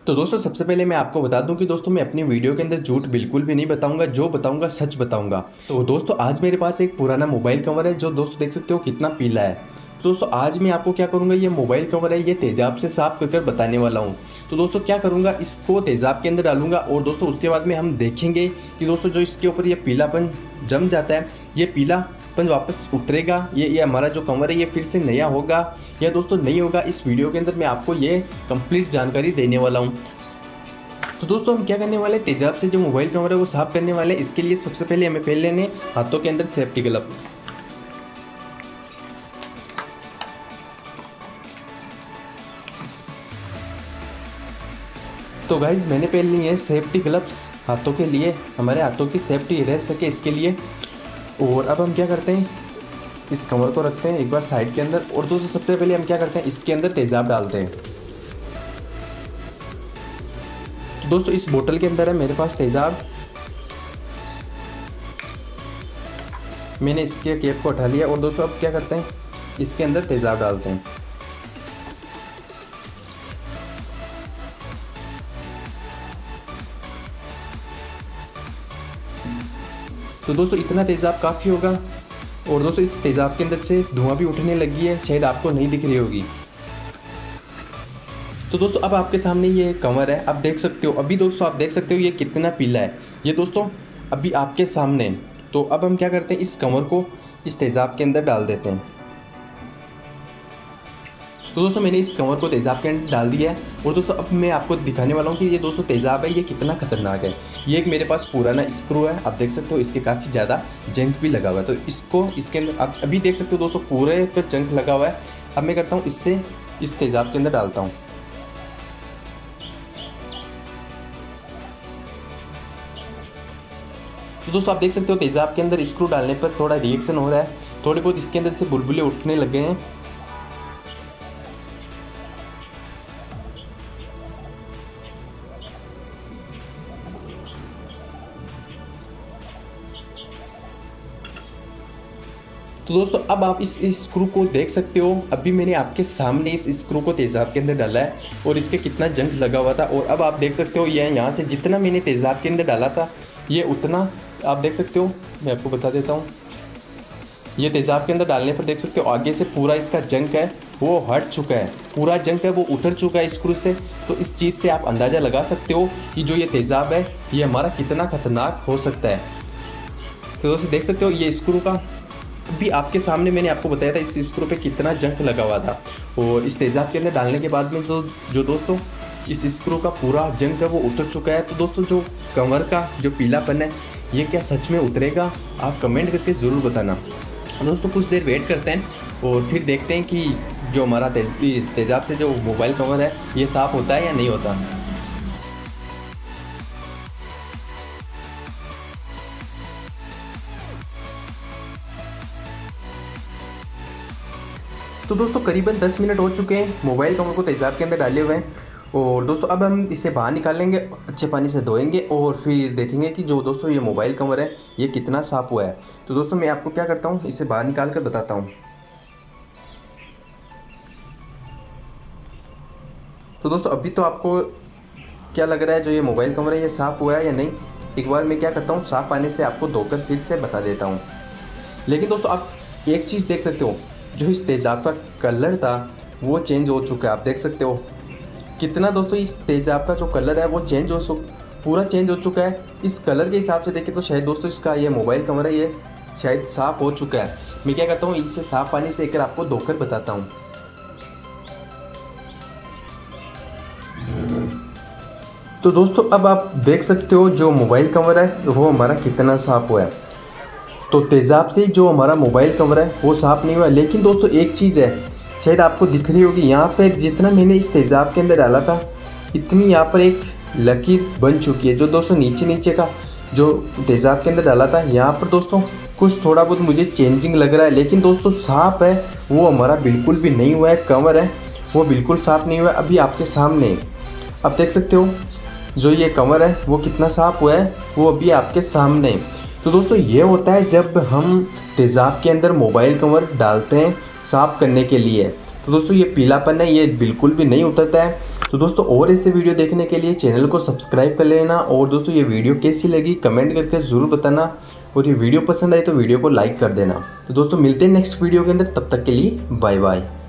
तो दोस्तों सबसे पहले मैं आपको बता दूं कि दोस्तों मैं अपनी वीडियो के अंदर झूठ बिल्कुल भी नहीं बताऊंगा, जो बताऊंगा सच बताऊंगा। तो दोस्तों आज मेरे पास एक पुराना मोबाइल कवर है जो दोस्तों देख सकते हो कितना पीला है। तो दोस्तों आज मैं आपको क्या करूंगा, ये मोबाइल कवर है ये तेजाब से साफ कर बताने वाला हूँ। तो दोस्तों क्या करूँगा, इसको तेजाब के अंदर डालूंगा और दोस्तों उसके बाद में हम देखेंगे कि दोस्तों जो इसके ऊपर ये पीलापन जम जाता है, ये पीलापन वापस उतरेगा, ये हमारा जो कवर है ये फिर से नया होगा या दोस्तों नहीं होगा। इस वीडियो के अंदर मैं आपको ये कंप्लीट जानकारी देने वाला हूँ। तो दोस्तों हम क्या करने वाले, तेजाब से जो मोबाइल कवर है वो साफ करने वाले। इसके लिए सबसे पहले हमें पहन लेने हाथों के अंदर सेफ्टी ग्लव्स। तो गाइज मैंने पहन ली है सेफ्टी ग्लव्स हाथों के लिए, हमारे हाथों की सेफ्टी रह सके इसके लिए। और अब हम क्या करते हैं, इस कवर को रखते हैं एक बार साइड के अंदर और दोस्तों सबसे पहले हम क्या करते हैं, इसके अंदर तेजाब डालते हैं। तो दोस्तों इस बोतल के अंदर है मेरे पास तेजाब, मैंने इसके कैप को उठा लिया और दोस्तों अब क्या करते हैं, इसके अंदर तेजाब डालते हैं। तो दोस्तों इतना तेज़ाब काफ़ी होगा और दोस्तों इस तेज़ाब के अंदर से धुआं भी उठने लगी है, शायद आपको नहीं दिख रही होगी। तो दोस्तों अब आपके सामने ये कवर है, आप देख सकते हो, अभी दोस्तों आप देख सकते हो ये कितना पीला है, ये दोस्तों अभी आपके सामने। तो अब हम क्या करते हैं, इस कवर को इस तेज़ाब के अंदर डाल देते हैं। तो दोस्तों मैंने इस कवर को तेज़ाब के अंदर डाल दिया है और दोस्तों अब मैं आपको दिखाने वाला हूँ कि ये दोस्तों तेज़ाब है ये कितना खतरनाक है। ये एक मेरे पास पुराना स्क्रू है, आप देख सकते हो इसके काफ़ी ज़्यादा जंक भी लगा हुआ है। तो इसको इसके अंदर आप अभी देख सकते हो दोस्तों पूरे पर जंक लगा हुआ है। अब मैं करता हूँ इससे इस तेज़ाब के अंदर डालता हूँ। तो दोस्तों आप देख सकते हो तेज़ाब के अंदर स्क्रू डालने पर थोड़ा रिएक्शन हो रहा है, थोड़े बहुत इसके अंदर से बुलबुले उठने लग गए हैं। तो दोस्तों अब आप इस स्क्रू को देख सकते हो, अभी मैंने आपके सामने इस स्क्रू को तेज़ाब के अंदर डाला है और इसके कितना जंग लगा हुआ था। और अब आप देख सकते हो ये यहाँ से जितना मैंने तेज़ाब के अंदर डाला था ये उतना आप देख सकते हो, मैं आपको बता देता हूँ। ये तेज़ाब के अंदर डालने पर देख सकते हो आगे से पूरा इसका जंग है वो हट चुका है, पूरा जंग है वो उतर चुका है स्क्रू से। तो इस चीज़ से आप अंदाज़ा लगा सकते हो कि जो ये तेज़ाब है ये हमारा कितना खतरनाक हो सकता है। तो दोस्तों देख सकते हो ये स्क्रू का भी आपके सामने मैंने आपको बताया था इस स्क्रू पे कितना जंग लगा हुआ था। और इस तेज़ाब के अंदर डालने के बाद में तो जो दोस्तों इस स्क्रू का पूरा जंग है वो उतर चुका है। तो दोस्तों जो कवर का जो पीलापन है ये क्या सच में उतरेगा, आप कमेंट करके ज़रूर बताना। दोस्तों कुछ देर वेट करते हैं और फिर देखते हैं कि जो हमारा तेज़ाब से जो मोबाइल कवर है ये साफ़ होता है या नहीं होता। तो दोस्तों करीबन 10 मिनट हो चुके हैं मोबाइल कवर को तेज़ाब के अंदर डाले हुए हैं। और दोस्तों अब हम इसे बाहर निकालेंगे, अच्छे पानी से धोएंगे और फिर देखेंगे कि जो दोस्तों ये मोबाइल कवर है ये कितना साफ़ हुआ है। तो दोस्तों मैं आपको क्या करता हूँ, इसे बाहर निकाल कर बताता हूँ। तो दोस्तों अभी तो आपको क्या लग रहा है, जो ये मोबाइल कवर है ये साफ़ हुआ है या नहीं। एक बार मैं क्या करता हूँ, साफ़ पानी से आपको धोकर फिर से बता देता हूँ। लेकिन दोस्तों आप एक चीज़ देख सकते हो, जो इस तेज़ाब का कलर था वो चेंज हो चुका है। आप देख सकते हो कितना दोस्तों इस तेज़ाब का जो कलर है वो पूरा चेंज हो चुका है। इस कलर के हिसाब से देखें तो शायद दोस्तों इसका ये मोबाइल कवर है ये शायद साफ़ हो चुका है। मैं क्या करता हूँ, इसे साफ़ पानी से एक आपको धोकर बताता हूँ। तो दोस्तों अब आप देख सकते हो जो मोबाइल कवर है वो हमारा कितना साफ़ हुआ है। तो तेज़ाब से जो हमारा मोबाइल कवर है वो साफ़ नहीं हुआ। लेकिन दोस्तों एक चीज़ है, शायद आपको दिख रही होगी, यहाँ पे जितना मैंने इस तेज़ाब के अंदर डाला था इतनी यहाँ पर एक लकीर बन चुकी है। जो दोस्तों नीचे का जो तेज़ाब के अंदर डाला था यहाँ पर दोस्तों कुछ थोड़ा बहुत मुझे चेंजिंग लग रहा है, लेकिन दोस्तों साफ़ है वो हमारा बिल्कुल भी नहीं हुआ है। कवर है वो बिल्कुल साफ़ नहीं हुआ है। अभी आपके सामने आप देख सकते हो जो ये कवर है वो कितना साफ़ हुआ है, वो अभी आपके सामने। तो दोस्तों ये होता है जब हम तेज़ाब के अंदर मोबाइल कवर डालते हैं साफ़ करने के लिए। तो दोस्तों ये पीलापन है ये बिल्कुल भी नहीं उतरता है। तो तो दोस्तों और ऐसे वीडियो देखने के लिए चैनल को सब्सक्राइब कर लेना। और दोस्तों ये वीडियो कैसी लगी कमेंट करके ज़रूर बताना, और ये वीडियो पसंद आई तो वीडियो को लाइक कर देना। तो दोस्तों मिलते हैं नेक्स्ट वीडियो के अंदर, तब तक के लिए बाय बाय।